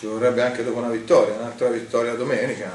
ci vorrebbe anche dopo una vittoria, un'altra vittoria domenica,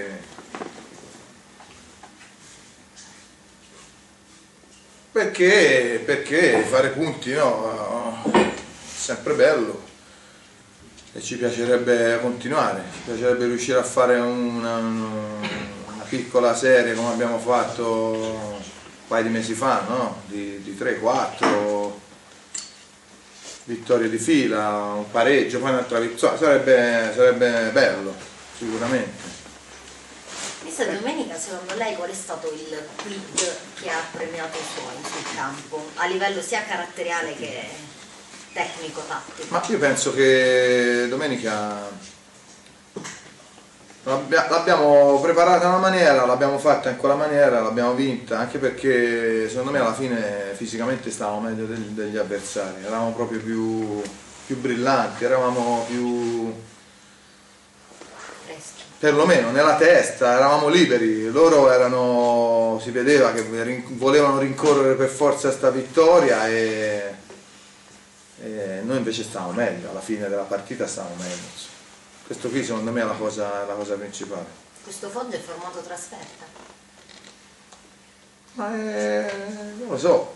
perché fare punti, no, è sempre bello e ci piacerebbe continuare, ci piacerebbe riuscire a fare una piccola serie come abbiamo fatto un paio di mesi fa, no? di 3-4 vittorie di fila, un pareggio, poi un'altra vittoria, sarebbe bello, sicuramente. Questa domenica, secondo lei, qual è stato il quid che ha premiato i suoi sul campo, a livello sia caratteriale che tecnico-tattico? Ma io penso che domenica l'abbiamo preparata in una maniera, l'abbiamo fatta in quella maniera, l'abbiamo vinta, anche perché secondo me alla fine fisicamente stavamo meglio degli avversari, eravamo proprio più brillanti, eravamo più Freschi. Perlomeno nella testa, eravamo liberi, loro si vedeva che volevano rincorrere per forza sta vittoria e noi invece stavamo meglio, alla fine della partita stavamo meglio. Questo qui secondo me è la cosa principale. Questo fondo è formato trasferta? Ma non lo so.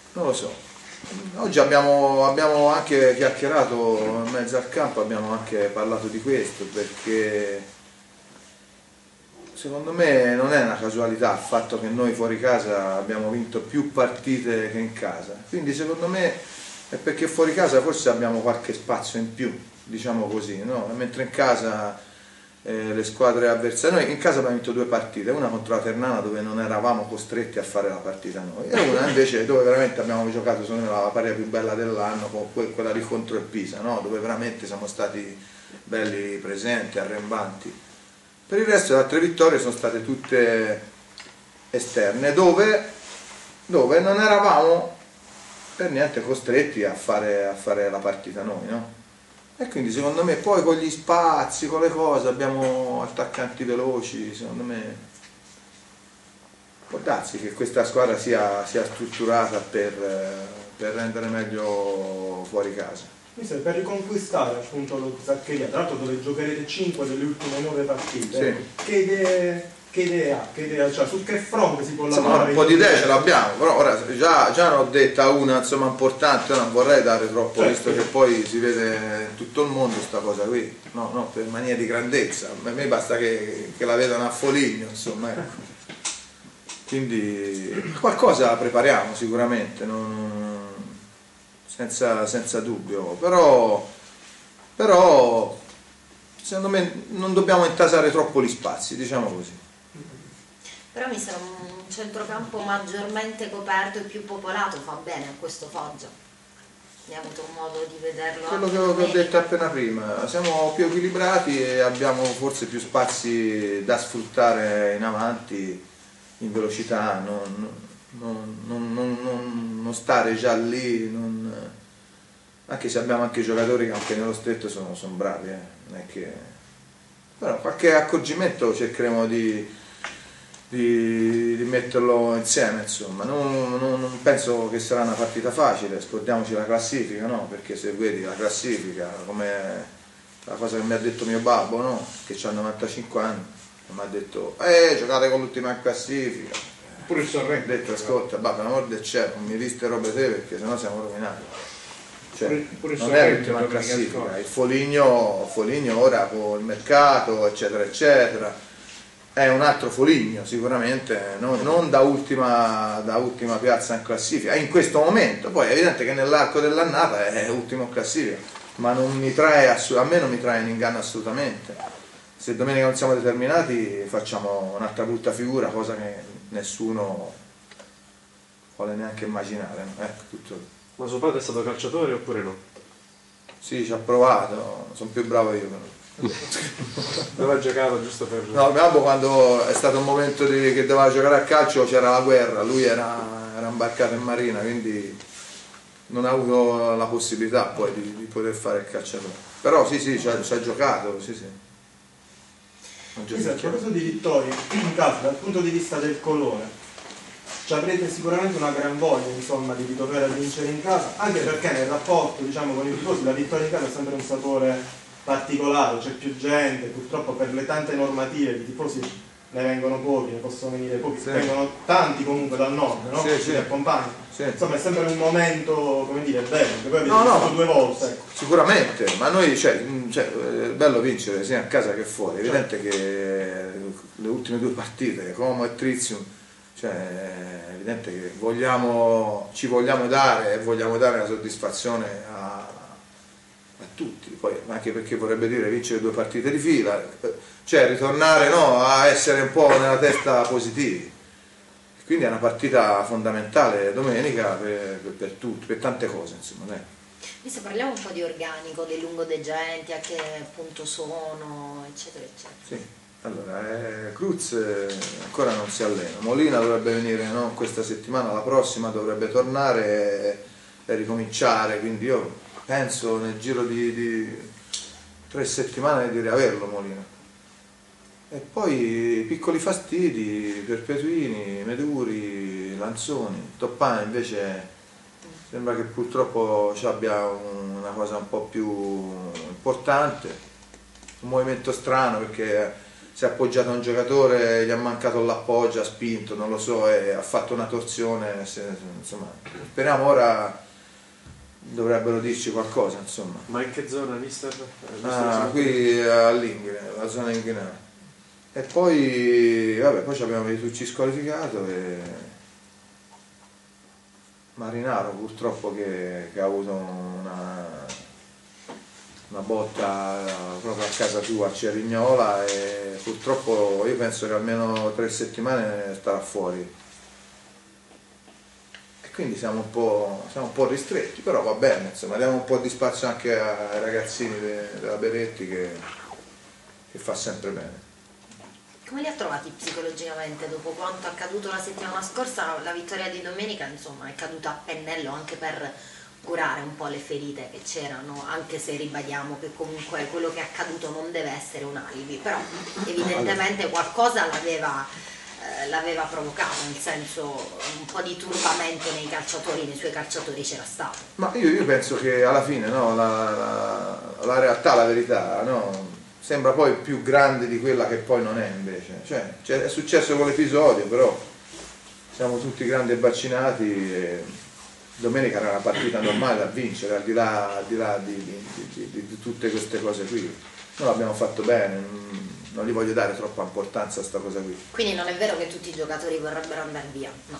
Oggi abbiamo anche chiacchierato in mezzo al campo, abbiamo anche parlato di questo, perché secondo me non è una casualità il fatto che noi fuori casa abbiamo vinto più partite che in casa, quindi secondo me è perché fuori casa forse abbiamo qualche spazio in più, diciamo così, no? Mentre in casa le squadre avversarie, noi in casa abbiamo vinto 2 partite, una contro la Ternana dove non eravamo costretti a fare la partita noi, e una invece dove veramente abbiamo giocato secondo me la partita più bella dell'anno, quella lì contro il Pisa, no? Dove veramente siamo stati belli presenti, arrembanti. Per il resto le altre vittorie sono state tutte esterne, dove non eravamo per niente costretti a fare la partita noi, no? E quindi secondo me poi con gli spazi, con le cose, abbiamo attaccanti veloci, secondo me può darsi che questa squadra sia strutturata per rendere meglio fuori casa. Mister, per riconquistare appunto lo Zaccheria, tra l'altro dove giocherete 5 delle ultime 9 partite, sì. Che idea, cioè su che fronte si può lavorare? Insomma, un po' di idee ce l'abbiamo, però ora già ne ho detta una insomma importante, io non vorrei dare troppo, certo, visto che poi si vede in tutto il mondo sta cosa qui, no, per maniera di grandezza, a me basta che la vedano a Foligno, insomma, ecco. Quindi qualcosa prepariamo sicuramente, senza dubbio, però secondo me non dobbiamo intasare troppo gli spazi, diciamo così. Però mi sembra un centrocampo maggiormente coperto e più popolato, fa bene a questo Foggia. Abbiamo avuto modo di vederlo. Quello che ho detto appena prima, siamo più equilibrati e abbiamo forse più spazi da sfruttare in avanti, in velocità, non stare già lì, anche se abbiamo anche giocatori che anche nello stretto sono bravi, non è che... però qualche accorgimento cercheremo di metterlo insieme, insomma. Non penso che sarà una partita facile, scordiamoci la classifica, no? Perché se vedi la classifica, come la cosa che mi ha detto mio babbo, no? Che ha 95 anni, mi ha detto giocate con l'ultima in classifica, pure il Sorrento. Ho detto ascolta babbo, amor del cielo, non mi dite ste robe te perché sennò siamo rovinati, cioè, pure non è l'ultima in classifica, il Foligno ora con il mercato eccetera eccetera è un altro Foligno sicuramente, non da ultima piazza in classifica, in questo momento, poi è evidente che nell'arco dell'annata è ultimo in classifica, ma non mi trae a me non mi trae in inganno assolutamente. Se domenica non siamo determinati facciamo un'altra brutta figura, cosa che nessuno vuole neanche immaginare, ecco, tutto. Ma suo padre è stato calciatore oppure no? Sì, ci ha provato, sono più bravo io però. Dove ha giocato giusto per... No, mio babbo quando è stato un momento che doveva giocare a calcio c'era la guerra, lui era imbarcato in marina, quindi non ha avuto la possibilità poi di poter fare il calciatore. Però sì, ci ha giocato, sì. A proposito di vittorie, in caso dal punto di vista del colore, avrete sicuramente una gran voglia insomma di ritornare a vincere in casa, anche perché nel rapporto diciamo con i tifosi la vittoria in casa è sempre un sapore particolare, c'è più gente, purtroppo per le tante normative i tifosi ne vengono pochi, ne possono venire pochi, sì. vengono tanti comunque dal nord, no? Sì, sì. Li accompagnano. Sì. Insomma è sempre un momento, come dire, bello, che poi avete No, vissuto no, 2 volte. Ecco. sicuramente, ma noi, è bello vincere sia a casa che fuori, è evidente che le ultime 2 partite, Como e Trizium, è evidente che ci vogliamo dare e vogliamo dare la soddisfazione a tutti, poi anche perché vorrebbe dire vincere 2 partite di fila, ritornare a essere un po' nella testa positivi. Quindi è una partita fondamentale domenica per tutti, per tante cose, insomma. Se parliamo un po' di organico, dei lungodegenti, a che punto sono, eccetera, eccetera. Sì, allora, Cruz ancora non si allena, Molina dovrebbe venire questa settimana, la prossima dovrebbe tornare e ricominciare, quindi io penso nel giro di 3 settimane di riaverlo Molina. E poi piccoli fastidi, Perpetuini, Meduri, Lanzoni, Toppani invece sembra che purtroppo ci abbia una cosa un po' più importante, un movimento strano perché si è appoggiato a un giocatore, gli ha mancato l'appoggio, ha spinto, non lo so, e ha fatto una torsione, insomma, speriamo ora dovrebbero dirci qualcosa, insomma. Ma in che zona, mister? Qui all'Inghine, la zona inghinale. E poi, poi abbiamo Vetucci squalificato e Marinaro purtroppo che ha avuto una botta proprio a casa sua a Cerignola e purtroppo io penso che almeno 3 settimane starà fuori. E quindi siamo un po' ristretti, però va bene, insomma, diamo un po' di spazio anche ai ragazzini della Beretti che fa sempre bene. Come li ha trovati psicologicamente dopo quanto accaduto la settimana scorsa? La vittoria di domenica insomma è caduta a pennello anche per curare un po' le ferite che c'erano, anche se ribadiamo che comunque quello che è accaduto non deve essere un alibi, però evidentemente qualcosa l'aveva provocato, nel senso un po' di turbamento nei suoi calciatori c'era stato. Ma io penso che alla fine la realtà, la verità, sembra poi più grande di quella che poi non è invece, è successo quell'episodio, però siamo tutti grandi e vaccinati e domenica era una partita normale da vincere, al di là di tutte queste cose qui. Noi l'abbiamo fatto bene, non gli voglio dare troppa importanza a sta cosa qui. Quindi non è vero che tutti i giocatori vorrebbero andare via, no?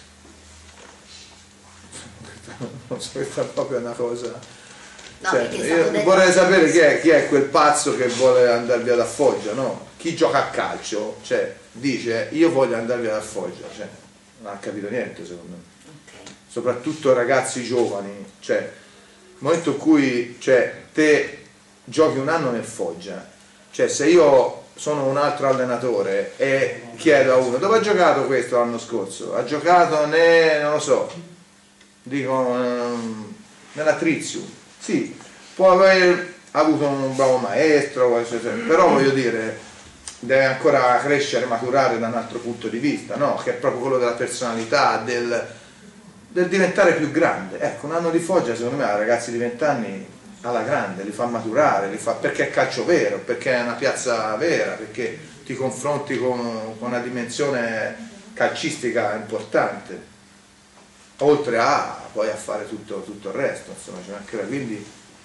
Non so, questa è proprio una cosa... No, io vorrei sapere chi è quel pazzo che vuole andare via da Foggia, no? Chi gioca a calcio, dice io voglio andare via da Foggia, non ha capito niente secondo me. Okay. Soprattutto ragazzi giovani, il momento in cui te giochi un anno nel Foggia, se io sono un altro allenatore e chiedo a uno dove ha giocato questo l'anno scorso, ha giocato non lo so, dico nella Trizium. Sì, può aver avuto un bravo maestro, però voglio dire, deve ancora crescere, maturare da un altro punto di vista, no? Che è proprio quello della personalità, del diventare più grande. Ecco, un anno di Foggia secondo me a ragazzi di 20 anni alla grande, li fa maturare, perché è calcio vero, perché è una piazza vera, perché ti confronti con una dimensione calcistica importante. Oltre poi a fare tutto il resto, insomma, quindi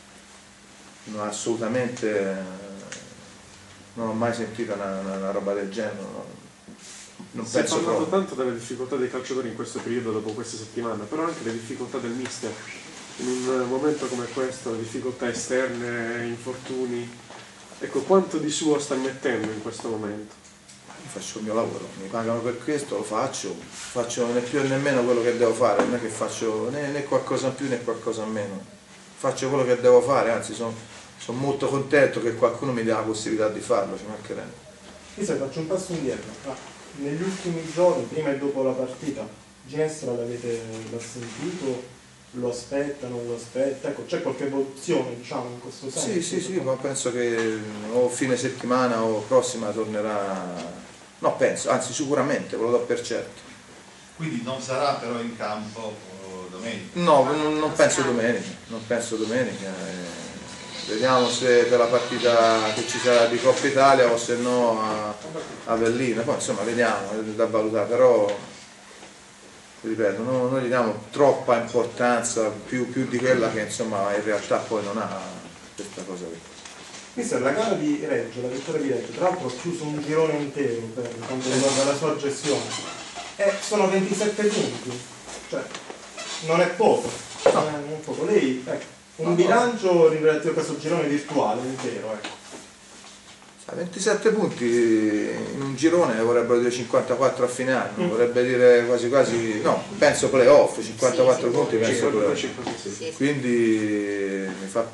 assolutamente non ho mai sentito una roba del genere, non si è penso parlato proprio. tanto delle difficoltà dei calciatori in questo periodo, dopo queste settimane, però anche le difficoltà del mister in un momento come questo, difficoltà esterne, infortuni, ecco, quanto di suo sta mettendo in questo momento? Faccio il mio lavoro, mi pagano per questo, lo faccio né più né nemmeno quello che devo fare, non è che faccio né qualcosa in più né qualcosa in meno, faccio quello che devo fare, anzi sono molto contento che qualcuno mi dia la possibilità di farlo, ci mancherebbe. Io se faccio un passo indietro, negli ultimi giorni, prima e dopo la partita, Ginestra l'ha sentito? Lo aspetta, non lo aspetta? Ecco, c'è qualche evoluzione in questo senso? Sì, ma penso che o fine settimana o prossima tornerà. No, penso, anzi sicuramente, ve lo do per certo. Quindi non sarà però in campo domenica? No, non penso domenica, vediamo se per la partita che ci sarà di Coppa Italia o se no a Berlino, poi insomma vediamo, è da valutare, però ripeto, noi gli diamo troppa importanza, più di quella che insomma in realtà poi non ha questa cosa qui. Mister, la gara di Reggio, la vittoria di Reggio, tra l'altro ha chiuso un girone intero per quanto riguarda la sua gestione, e sono 27 punti, cioè non è poco, non è poco. Lei, ecco, un bilancio relativo a questo girone virtuale intero, ecco. 27 punti in un girone vorrebbero dire 54 a fine anno, vorrebbe dire quasi quasi, no, penso playoff, 54 sì, punti penso playoff. Sì. Quindi mi fa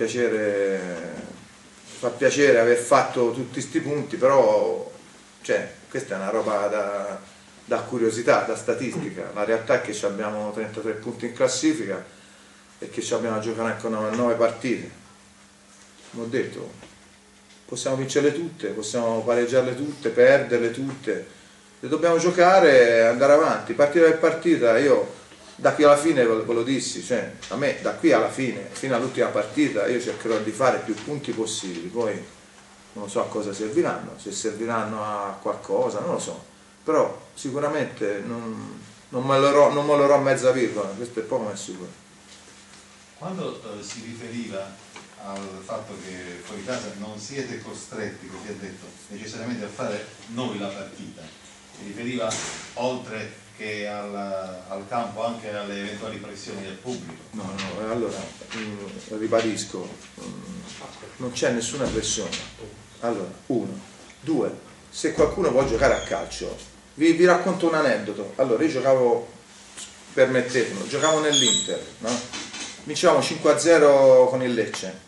piacere aver fatto tutti sti punti, però cioè, questa è una roba da curiosità, da statistica. La realtà è che abbiamo 33 punti in classifica e che abbiamo a giocare ancora 9 partite. Come ho detto, possiamo vincerle tutte, possiamo pareggiarle tutte, perderle tutte, le dobbiamo giocare e andare avanti, partita per partita. Io da qui alla fine ve lo dissi, cioè a me da qui alla fine, fino all'ultima partita, io cercherò di fare più punti possibili, poi non so a cosa serviranno, se serviranno a qualcosa, non lo so, però sicuramente non mollerò mezza virgola, questo è poco ma è sicuro. Quando si riferiva al fatto che fuori casa non siete costretti, così ha detto, necessariamente a fare noi la partita, si riferiva oltre che al campo anche alle eventuali pressioni del pubblico? No, allora, ribadisco, non c'è nessuna pressione. Allora, 1, 2, se qualcuno vuole giocare a calcio, vi racconto un aneddoto. Allora, io giocavo, permettetelo, giocavo nell'Inter, no? Vincevamo 5-0 con il Lecce.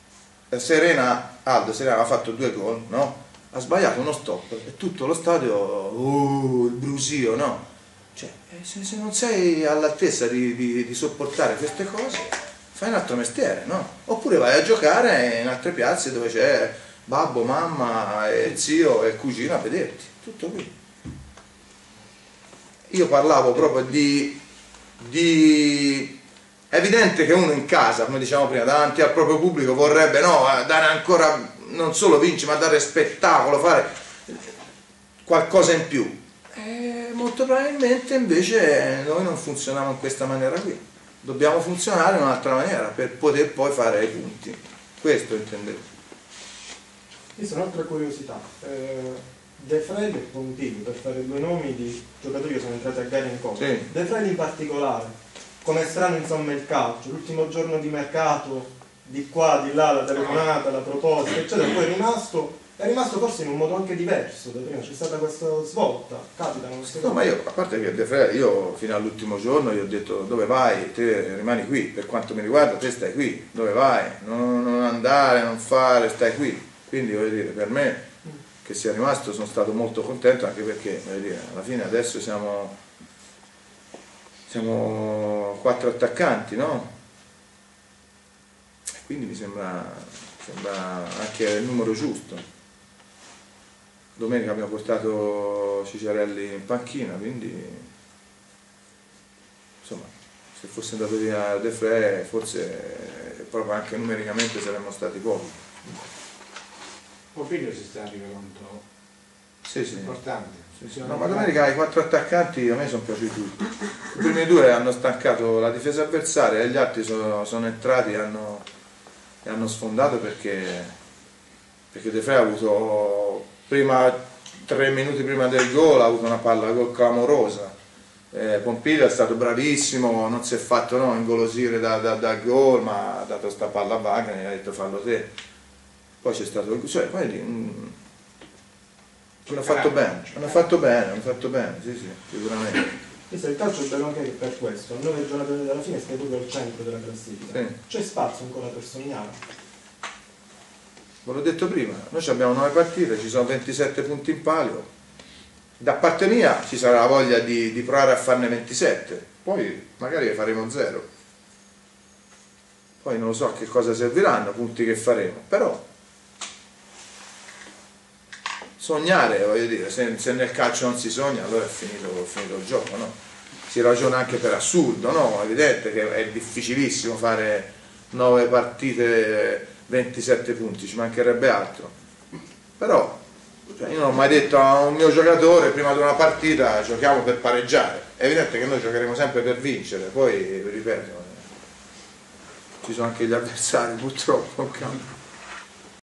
Aldo Serena ha fatto 2 gol, no? Ha sbagliato uno stop e tutto lo stadio, il brusio, no? Cioè, se non sei all'altezza di sopportare queste cose, fai un altro mestiere, no? Oppure vai a giocare in altre piazze dove c'è babbo, mamma, e zio e cugino a vederti, tutto qui. Io parlavo proprio è evidente che uno in casa, come diciamo prima, davanti al proprio pubblico vorrebbe dare ancora, non solo vincere, ma dare spettacolo, fare qualcosa in più. E molto probabilmente invece noi non funzioniamo in questa maniera qui. Dobbiamo funzionare in un'altra maniera per poter poi fare i punti. Questo intendevo. Questa è un'altra curiosità. De Frel e Pompili, per fare 2 nomi di giocatori che sono entrati a gara in Coppa. Sì. De Frel in particolare, come strano insomma il calcio, l'ultimo giorno di mercato, di qua, di là, la telefonata, la proposta, eccetera, poi è rimasto forse in un modo anche diverso da prima, c'è stata questa svolta, capitano queste cose. No, ma io, a parte che De Frel, io fino all'ultimo giorno gli ho detto dove vai, te rimani qui, per quanto mi riguarda te stai qui, dove vai, non andare, non fare, stai qui. Quindi voglio dire, per me che sia rimasto sono stato molto contento, anche perché voglio dire, alla fine adesso siamo 4 attaccanti, no? Quindi mi sembra anche il numero giusto. Domenica abbiamo portato Cicciarelli in panchina, quindi insomma, se fosse andato via De Frel forse proprio anche numericamente saremmo stati pochi. Pompilio si sta rivelando Sì. importante. No, ma domenica i 4 attaccanti a me sono piaciuti tutti. I primi 2 hanno stancato la difesa avversaria e gli altri sono entrati e hanno sfondato perché De Frel ha avuto 3 minuti prima del gol, ha avuto una palla gol clamorosa. Pompilio è stato bravissimo, non si è fatto ingolosire dal gol, ma ha dato sta palla a Wagner e gli ha detto fallo te. Poi c'è stato hanno fatto bene, sì, sicuramente. Il calcio è bello anche per questo, a 9 giornate dalla fine stai proprio al centro della classifica. Sì. C'è spazio ancora per sognare. Ve l'ho detto prima, noi abbiamo 9 partite, ci sono 27 punti in palio. Da parte mia ci sarà la voglia di provare a farne 27, poi magari ne faremo 0. Poi non lo so a che cosa serviranno, punti che faremo, però sognare, voglio dire, se nel calcio non si sogna allora è finito il gioco, no? Si ragiona anche per assurdo, no? È evidente che è difficilissimo fare 9 partite 27 punti, ci mancherebbe altro. Però cioè, io non ho mai detto a un mio giocatore prima di una partita giochiamo per pareggiare. È evidente che noi giocheremo sempre per vincere, poi ripeto, ci sono anche gli avversari purtroppo in campo.